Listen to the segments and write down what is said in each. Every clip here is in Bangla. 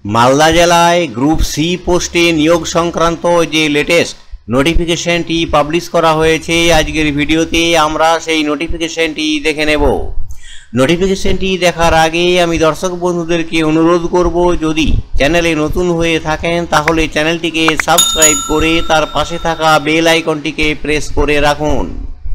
মালদা জেলায় গ্রুপ সি পোস্টে নিয়োগ সংক্রান্ত যে লেটেস্ট নোটিফিকেশনটি পাবলিশ করা হয়েছে, আজকের ভিডিওতে আমরা সেই নোটিফিকেশনটি দেখে নেব। নোটিফিকেশনটি দেখার আগে আমি দর্শক বন্ধুদেরকে অনুরোধ করব, যদি চ্যানেলে নতুন হয়ে থাকেন তাহলে চ্যানেলটিকে সাবস্ক্রাইব করে তার পাশে থাকা বেল আইকনটিকে প্রেস করে রাখুন।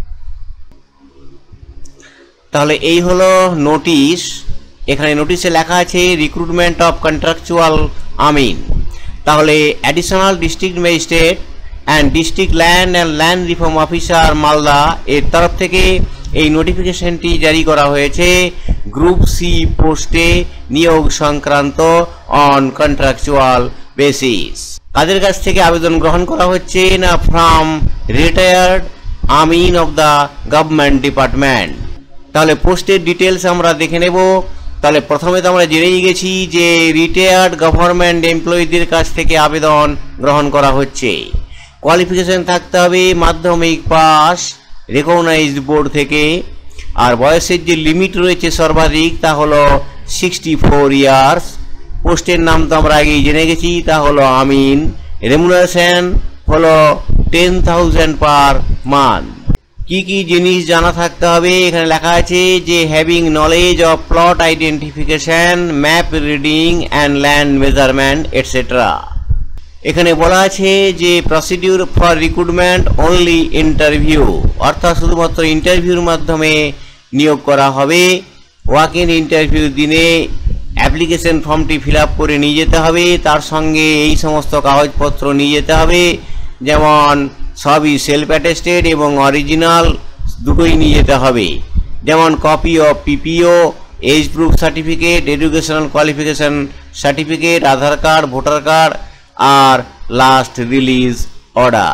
তাহলে এই হলো নোটিশ। এখানে নোটিশে লেখা আছে রিক্রুটমেন্ট অফ কন্ট্রাকচুয়াল আমিন। তাহলে additional district magistrate and district land and land reform officer Malda এর তরফ থেকে এই নোটিফিকেশনটি জারি করা হয়েছে গ্রুপ সি পোস্টে নিয়োগ সংক্রান্ত অন কন্ট্রাকচুয়াল বেসিস। কাদের কাছ থেকে আবেদন গ্রহণ করা হচ্ছে না, ফ্রম রিটায়ার্ড আমিন অফ দ্য গভর্নমেন্ট ডিপার্টমেন্ট। তাহলে পোস্টের ডিটেলস আমরা দেখে নেব। তাহলে প্রথমে তো আমরা জেনেই গেছি যে রিটায়ার্ড গভর্নমেন্ট এমপ্লয়িদের কাছ থেকে আবেদন গ্রহণ করা হচ্ছে। কোয়ালিফিকেশন থাকতে হবে মাধ্যমিক পাস রেকগনাইজড বোর্ড থেকে, আর বয়সের যে লিমিট রয়েছে সর্বাধিক তা হলো 64 ইয়ার্স। পোস্টের নাম তো আমরা আগেই জেনে গেছি, তা হলো আমিন। রেমুনারেশন হলো 10,000 পার মান্থ। কি কি জিনিস জানা থাকতে হবে এখানে লেখা আছে যে having knowledge of plot identification, map reading and land measurement etcetera. এখানে বলা আছে যে procedure for recruitment only interview, অর্থাৎ শুধুমাত্র ইন্টারভিউর মাধ্যমে নিয়োগ করা হবে। ওয়াক ইন ইন্টারভিউ দিনে অ্যাপ্লিকেশন ফর্মটি ফিল আপ করে নিয়ে যেতে হবে, তার সঙ্গে এই সমস্ত কাগজপত্র নিয়ে যেতে হবে, যেমন সবই সেলফ অ্যাটেস্টেড এবং অরিজিনাল দুটোই নিয়ে যেতে হবে। যেমন copy of PPO, age proof certificate, educational qualification certificate, Aadhaar card, voter card আর last release order.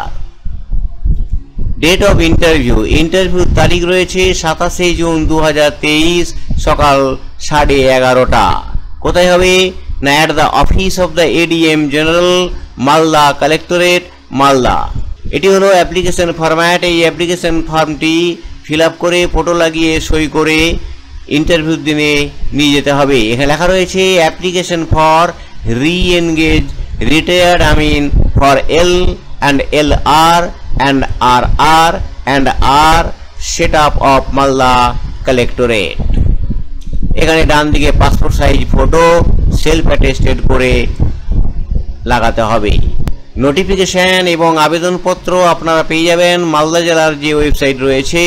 Date of interview, ইন্টারভিউর তারিখ রয়েছে 27 জুন 2023 সকাল 11:30। কোথায় হবে না, at the office of the ADM general Malda collectorate Malda. এটি হলো অ্যাপ্লিকেশন ফরম্যাট। এই অ্যাপ্লিকেশন ফর্মটি ফিল আপ করে ফটো লাগিয়ে সই করে ইন্টারভিউর দিনে নিয়ে যেতে হবে। এখানে লেখা রয়েছে application for re engage retired আমিন for L and L R and R R and R set up of Malda collectorate. এখানে ডান দিকে passport size photo self attested করে লাগাতে হবে। নোটিফিকেশন এবং আবেদনপত্র আপনারা পেয়ে যাবেন মালদা জেলার যে ওয়েবসাইট রয়েছে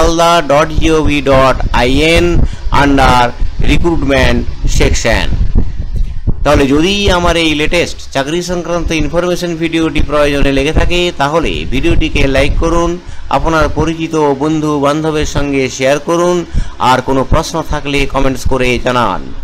malda.gov.in আন্ডার রিক্রুটমেন্ট সেকশন। তাহলে যদি আমার এই লেটেস্ট চাকরি সংক্রান্ত ইনফরমেশন ভিডিওটি প্রয়োজনে লেগে থাকে তাহলে ভিডিওটিকে লাইক করুন, আপনার পরিচিত বন্ধু বান্ধবের সঙ্গে শেয়ার করুন, আর কোনো প্রশ্ন থাকলে কমেন্টস করে জানান।